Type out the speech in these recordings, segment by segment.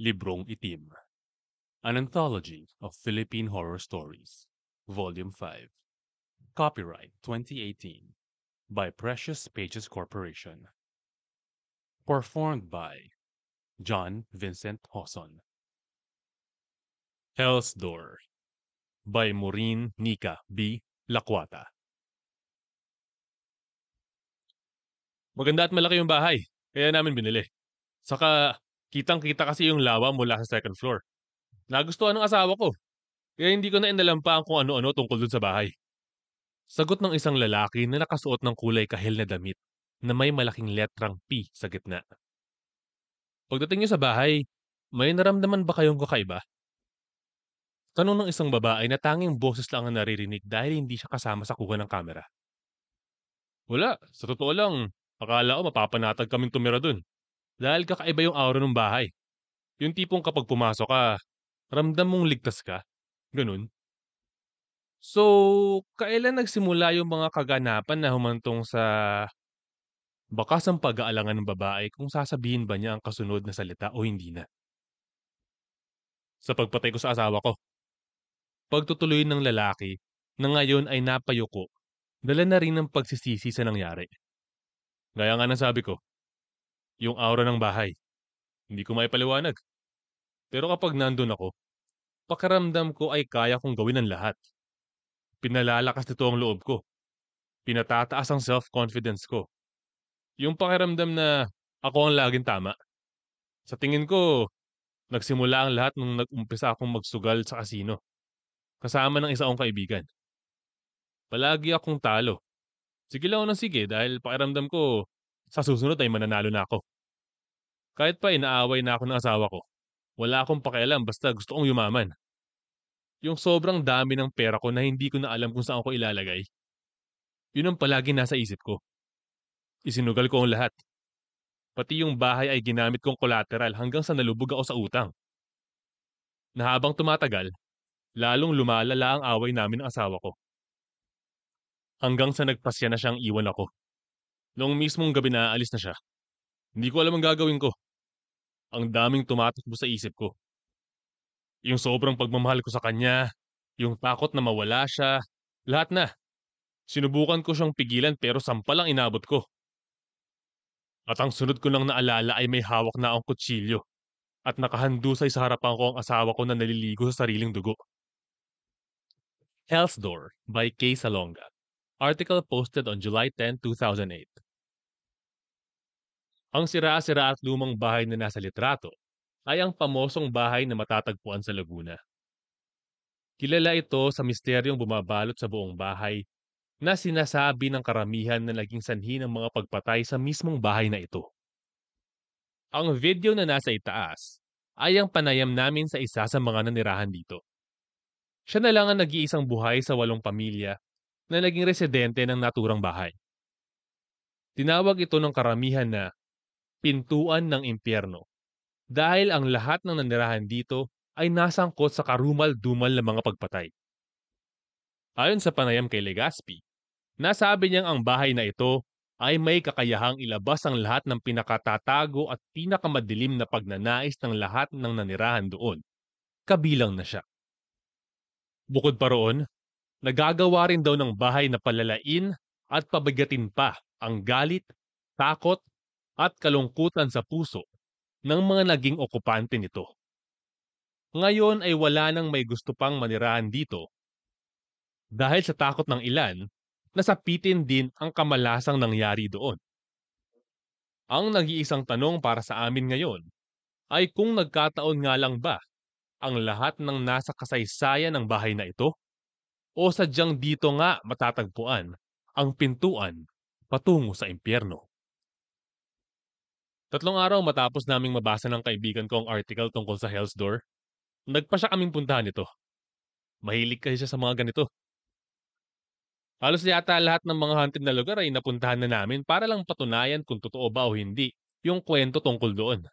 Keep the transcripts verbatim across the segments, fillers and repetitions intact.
Librong Itim, An Anthology of Philippine Horror Stories, Volume five. Copyright twenty eighteen by Precious Pages Corporation. Performed by John Vincent Hoson. Hell's Door by Maureen Nika B. Lakwata. Maganda at malaki yung bahay, kaya namin binili. Saka, kitang-kita kasi yung lawa mula sa second floor. Nagustuhan ng asawa ko, kaya hindi ko na inalampaan kung ano-ano tungkol dun sa bahay. Sagot ng isang lalaki na nakasuot ng kulay kahel na damit na may malaking letrang P sa gitna. Pagdating niyo sa bahay, may naramdaman ba kayong kakaiba? Tanong ng isang babae na tanging boses lang ang naririnig dahil hindi siya kasama sa kuha ng kamera. Wala, sa totoo lang, akala ko mapapanatag kaming tumira dun. Dahil kakaiba yung aura ng bahay. Yung tipong kapag pumasok ka, ramdam mong ligtas ka. Ganun. So, kailan nagsimula yung mga kaganapan na humantong sa bakas ang pag-aalangan ng babae kung sasabihin ba niya ang kasunod na salita o hindi na? Sa pagpatay ko sa asawa ko. Pagtutuloy ng lalaki na ngayon ay napayuko, dala na rin ng pagsisisi sa nangyari. Gaya nga ng sabi ko, yung aura ng bahay, hindi ko maipaliwanag. Pero kapag nandun ako, pakiramdam ko ay kaya kong gawin ang lahat. Pinalalakas nito ang loob ko. Pinatataas ang self-confidence ko. Yung pakiramdam na ako ang laging tama. Sa tingin ko, nagsimula ang lahat nung nag-umpisa akong magsugal sa kasino. Kasama ng isa kong kaibigan. Palagi akong talo. Sige lang ako ng sige dahil pakiramdam ko sa susunod ay mananalo na ako. Kahit pa inaaway na ako ng asawa ko, wala akong pakialam basta gusto kong yumaman. Yung sobrang dami ng pera ko na hindi ko na alam kung saan ko ilalagay. Yun ang palagi nasa isip ko. Isinugal ko ang lahat. Pati yung bahay ay ginamit kong collateral hanggang sa nalubog ako sa utang. Na habang tumatagal, lalong lumalala ang away namin ng asawa ko. Hanggang sa nagpasya na siyang iwan ako. Noong mismong gabi na aalis na siya, hindi ko alam ang gagawin ko. Ang daming tumatakbo sa isip ko. Yung sobrang pagmamahal ko sa kanya, yung takot na mawala siya, lahat na. Sinubukan ko siyang pigilan pero sampal ang inabot ko. At ang sunod ko lang naalala ay may hawak na akong kutsilyo at nakahandusay sa harapan ko ang asawa ko na naliligo sa sariling dugo. Hell's Door by Kay Salonga. Article posted on July tenth, two thousand eight. Ang sira-sira at lumang bahay na nasa litrato ay ang pamosong bahay na matatagpuan sa Laguna. Kilala ito sa misteryong bumabalot sa buong bahay na sinasabi ng karamihan na naging sanhi ng mga pagpatay sa mismong bahay na ito. Ang video na nasa itaas ay ang panayam namin sa isa sa mga nanirahan dito. Siya na lang ang nag-iisang buhay sa walong pamilya na naging residente ng naturang bahay. Tinawag ito ng karamihan na pintuan ng impyerno dahil ang lahat ng nanirahan dito ay nasangkot sa karumal-dumal na mga pagpatay. Ayon sa panayam kay Legazpi, nasabi niyang ang bahay na ito ay may kakayahang ilabas ang lahat ng pinakatatago at pinakamadilim na pagnanais ng lahat ng nanirahan doon, kabilang na siya. Bukod pa roon, nagagawa rin daw ng bahay na palalain at pabigatin pa ang galit, takot, at kalungkutan sa puso ng mga naging okupante nito. Ngayon ay wala nang may gusto pang manirahan dito dahil sa takot ng ilan, nasapitin din ang kamalasang nangyari doon. Ang nag-iisang tanong para sa amin ngayon ay kung nagkataon nga lang ba ang lahat ng nasa kasaysayan ng bahay na ito o sadyang dito nga matatagpuan ang pintuan patungo sa impyerno. Tatlong araw matapos naming mabasa ng kaibigan ko ang article tungkol sa Hell's Door, nagpa siya kaming puntahan ito. Mahilig kasi siya sa mga ganito. Halos yata lahat ng mga haunted na lugar ay napuntahan na namin para lang patunayan kung totoo ba o hindi yung kwento tungkol doon.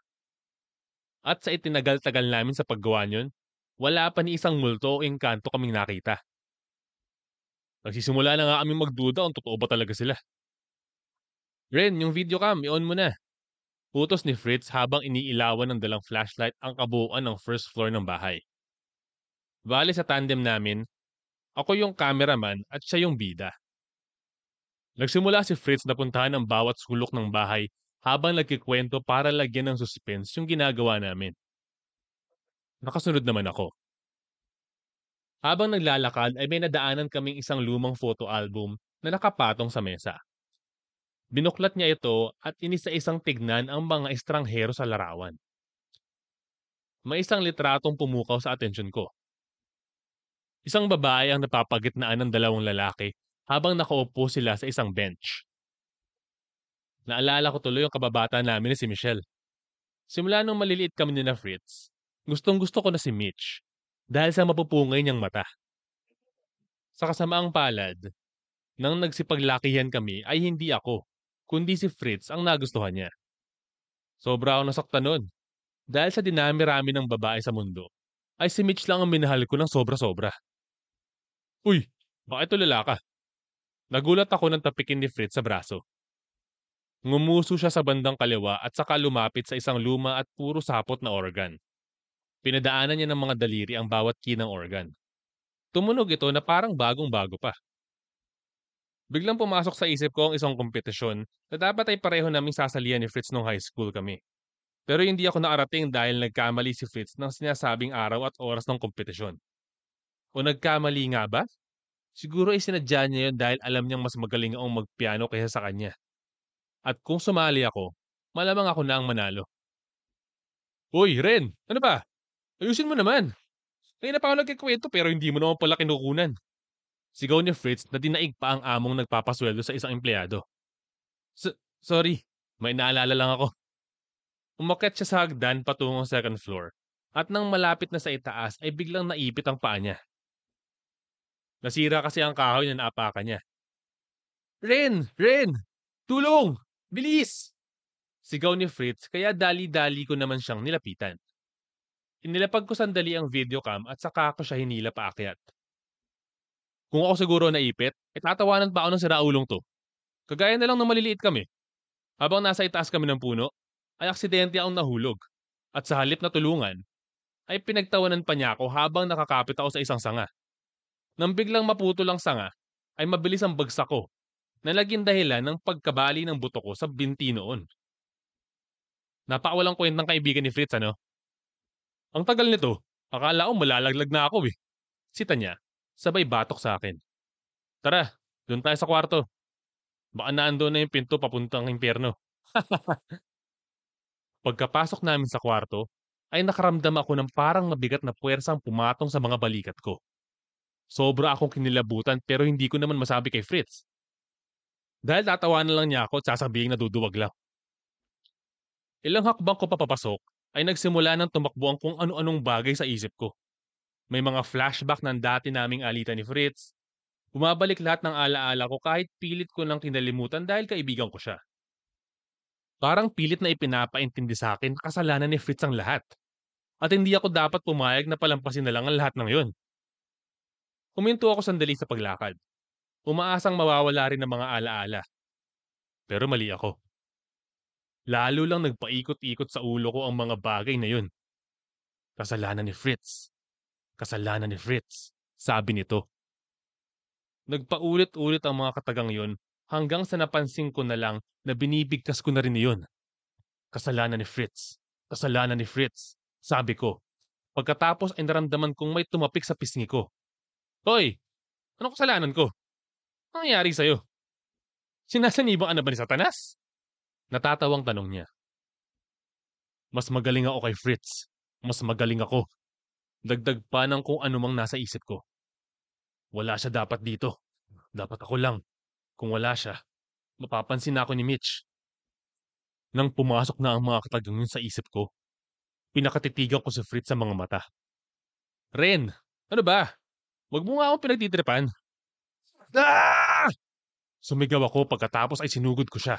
At sa itinagal-tagal namin sa paggawa niyon, wala pa ni isang multo o engkanto kaming nakita. Nagsisimula na nga kaming magduda kung totoo ba talaga sila. Ren, yung video cam, i-on mo na. Utos ni Fritz habang iniilawan ng dalang flashlight ang kabuuan ng first floor ng bahay. Bale sa tandem namin, ako yung cameraman at siya yung bida. Nagsimula si Fritz na puntahan ang bawat sulok ng bahay habang nagkikwento para lagyan ng suspense yung ginagawa namin. Nakasunod naman ako. Habang naglalakad ay may nadaanan kaming isang lumang photo album na nakapatong sa mesa. Binuklat niya ito at inisa-isang tignan ang mga estranghero sa larawan. May isang litratong pumukaw sa atensyon ko. Isang babae ang napapagitnaan ng dalawang lalaki habang nakaupo sila sa isang bench. Naalala ko tuloy ang kababata namin ni si Michelle. Simula nung maliliit kami ni na Fritz, gustong gusto ko na si Mitch dahil sa mapupungay niyang mata. Sa kasamaang palad, nang nagsipaglakihan kami ay hindi ako, kundi si Fritz ang nagustuhan niya. Sobra ako nasaktan nun dahil sa dinami-rami ng babae sa mundo, ay si Mitch lang ang minahal ko ng sobra-sobra. Uy, bakit tulala ka? Nagulat ako nang tapikin ni Fritz sa braso. Ngumuso siya sa bandang kaliwa at saka lumapit sa isang luma at puro sapot na organ. Pinadaanan niya ng mga daliri ang bawat key ng organ. Tumunog ito na parang bagong-bago pa. Biglang pumasok sa isip ko ang isang kompetisyon na dapat ay pareho naming sasalihan ni Fritz nung high school kami. Pero hindi ako nakarating dahil nagkamali si Fritz ng sinasabing araw at oras ng kompetisyon. O nagkamali nga ba? Siguro ay sinadya niya yun dahil alam niyang mas magaling akong magpiano kaysa sa kanya. At kung sumali ako, malamang ako na ang manalo. Hoy, Ren! Ano ba? Ayusin mo naman! Kaya na pa ako nagkikwento pero hindi mo naman pala kinukunan. Sigaw ni Fritz na dinaig pa ang among nagpapasweldo sa isang empleyado. S- sorry, may naalala lang ako. Umakyat siya sa hagdan patungong second floor at nang malapit na sa itaas ay biglang naipit ang paa niya. Nasira kasi ang kahoy na naapakan niya. Ren! Ren! Tulong! Bilis! Sigaw ni Fritz kaya dali-dali ko naman siyang nilapitan. Inilapag ko sandali ang videocam at saka ako siya hinila paakyat. Kung ako siguro naipit, eh tatawanan pa ako ng siraulong to. Kagaya na lang ng maliliit kami. Habang nasa itaas kami ng puno, ay aksidente akong nahulog. At sa halip na tulungan, ay pinagtawanan pa niya ako habang nakakapit ako sa isang sanga. Nang biglang maputol ang sanga, ay mabilis ang bagsak ko na naging dahilan ng pagkabali ng buto ko sa binti noon. Napakawalang kwentang kaibigan ni Fritz, ano? Ang tagal nito, akala ko malalaglag na ako eh. Sita niya, sabay batok sa akin. Tara, doon tayo sa kwarto. Baka naandun na yung pinto papuntang impyerno. Pagkapasok namin sa kwarto, ay nakaramdam ako ng parang mabigat na puwersang pumatong sa mga balikat ko. Sobra akong kinilabutan pero hindi ko naman masabi kay Fritz. Dahil tatawanan lang niya ako at sasabihin na duduwag lang. Ilang hakbang ko papapasok ay nagsimula ng tumakbo ang kung ano-anong bagay sa isip ko. May mga flashback ng dati naming alitan ni Fritz. Bumabalik lahat ng alaala ko kahit pilit ko nang kinalimutan dahil kaibigan ko siya. Parang pilit na ipinapaintindi sa akin kasalanan ni Fritz ang lahat. At hindi ako dapat pumayag na palampasin na lang ang lahat ng yon. Huminto ako sandali sa paglakad. Umaasang mawawala rin ang mga alaala. Pero mali ako. Lalo lang nagpaikot-ikot sa ulo ko ang mga bagay na yun. Kasalanan ni Fritz. Kasalanan ni Fritz. Sabi nito. Nagpaulit-ulit ang mga katagang yon hanggang sa napansin ko na lang na binibigkas ko na rin iyon. Kasalanan ni Fritz. Kasalanan ni Fritz. Sabi ko. Pagkatapos ay naramdaman kong may tumapik sa pisngi ko. Hoy! Anong kasalanan ko? Anong nangyari sa'yo? Sinasanibang ka na ba ni Satanas? Natatawang tanong niya. Mas magaling ako kay Fritz. Mas magaling ako. Dagdag pa ng kung anumang nasa isip ko. Wala siya dapat dito. Dapat ako lang. Kung wala siya, mapapansin na ako ni Mitch. Nang pumasok na ang mga katagang yun sa isip ko, pinakatitigan ko si Fritz sa mga mata. Ren, ano ba? Wag mo nga akong pinagtitripan. Ah! Sumigaw ako pagkatapos ay sinugod ko siya.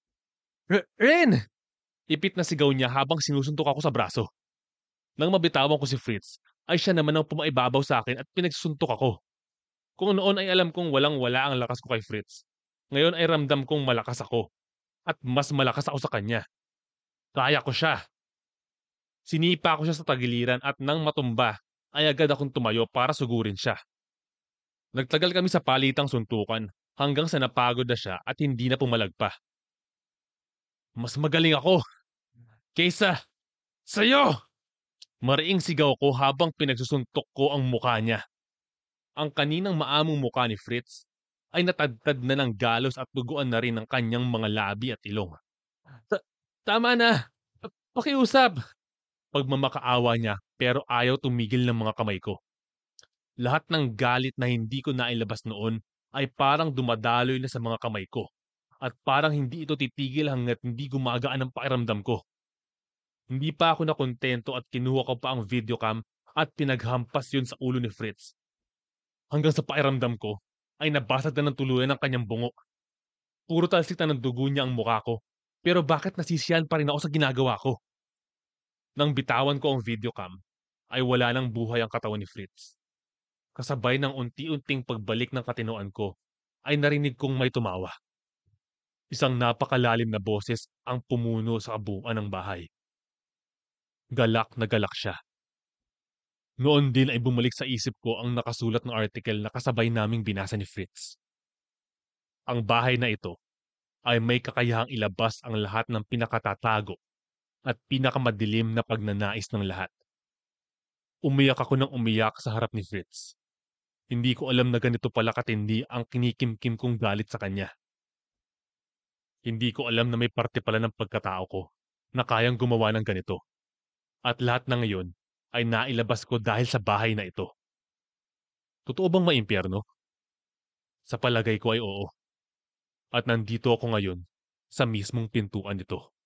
Ren! Ipit na sigaw niya habang sinusuntok ako sa braso. Nang mabitawan ko si Fritz, ay siya naman ang pumaibabaw sa akin at pinagsuntok ako. Kung noon ay alam kong walang-wala ang lakas ko kay Fritz, ngayon ay ramdam kong malakas ako at mas malakas ako sa kanya. Kaya ko siya. Sinipa ko siya sa tagiliran at nang matumba, ay agad akong tumayo para sugurin siya. Nagtagal kami sa palitang suntukan hanggang sa napagod na siya at hindi na pumalag pa. Mas magaling ako kaysa sa'yo! Mariing sigaw ko habang pinagsusuntok ko ang mukha niya. Ang kaninang maamong mukha ni Fritz ay natadtad na ng galos at duguan na rin ang kanyang mga labi at ilong. Ta- Tama na! Pakiusap! Pagmamakaawa niya pero ayaw tumigil ng mga kamay ko. Lahat ng galit na hindi ko nailabas noon ay parang dumadaloy na sa mga kamay ko at parang hindi ito titigil hanggat hindi gumagaan ang pakiramdam ko. Hindi pa ako nakontento at kinuha ko pa ang videocam at pinaghampas yun sa ulo ni Fritz. Hanggang sa pakiramdam ko ay nabasag na ng tuluyan ng kanyang bungo. Puro talsik na ng dugo niya ang mukha ko. Pero bakit nasisiyan pa rin ako sa ginagawa ko? Nang bitawan ko ang videocam, ay wala nang buhay ang katawan ni Fritz. Kasabay ng unti-unting pagbalik ng katinoan ko, ay narinig kong may tumawa. Isang napakalalim na boses ang pumuno sa kabuuan ng bahay. Galak na galak siya. Noon din ay bumalik sa isip ko ang nakasulat na article na kasabay naming binasa ni Fritz. Ang bahay na ito ay may kakayahang ilabas ang lahat ng pinakatatago at pinakamadilim na pagnanais ng lahat. Umiyak ako ng umiyak sa harap ni Fritz. Hindi ko alam na ganito pala katindi ang kinikimkim kong galit sa kanya. Hindi ko alam na may parte pala ng pagkatao ko na kayang gumawa ng ganito. At lahat na ngayon ay nailabas ko dahil sa bahay na ito. Totoo bang maimpyerno? Sa palagay ko ay oo. At nandito ako ngayon sa mismong pintuan nito.